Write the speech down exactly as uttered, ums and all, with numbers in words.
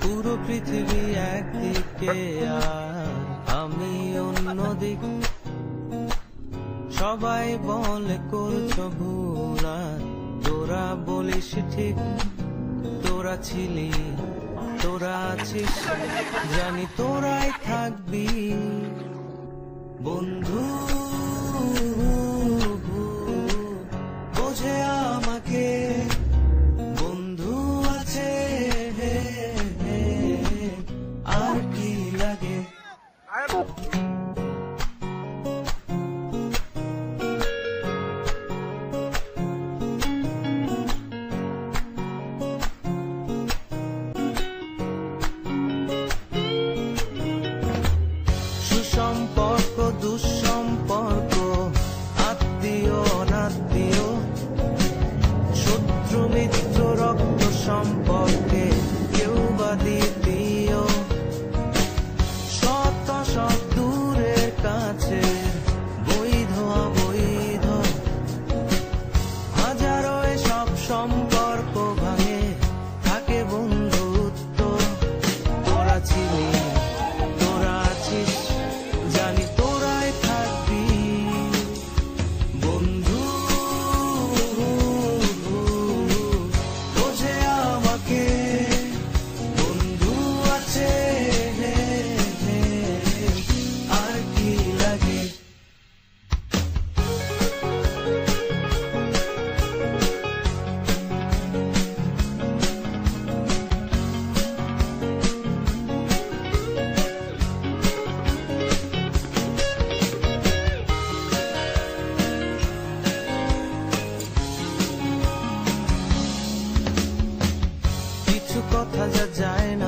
পুরো পৃথিবী একদিকে আর আমি অন্যদিক। সবাই বলে করছো ভুল আর তোরা বলিস ঠিক। তোরা ছিলি, তোরা আছিস, জানি তোরাই থাকবি বন্ধু। বোঝে আমাকে বন্ধু আছে, আর কি লাগে। সুসম্পর্ক দুঃসম্পর্ক, আত্মীয় অনাত্মীয়, শত্রু মিত্র রক্ত সম্পর্কে কেউ বা দ্বিতীয়। শত শত দূরের কাছে, বৈধ অবৈধ, হাজারো এসব সম্পর্ক ভাঙে, থাকে বন্ধুত্ব। তোরা ছিলি, তোরা আছিস, জানি তোরাই থাকবি বন্ধু। বোঝে আমাকে বন্ধু আছে, আর কি লাগে। কিছু কথা যা যায়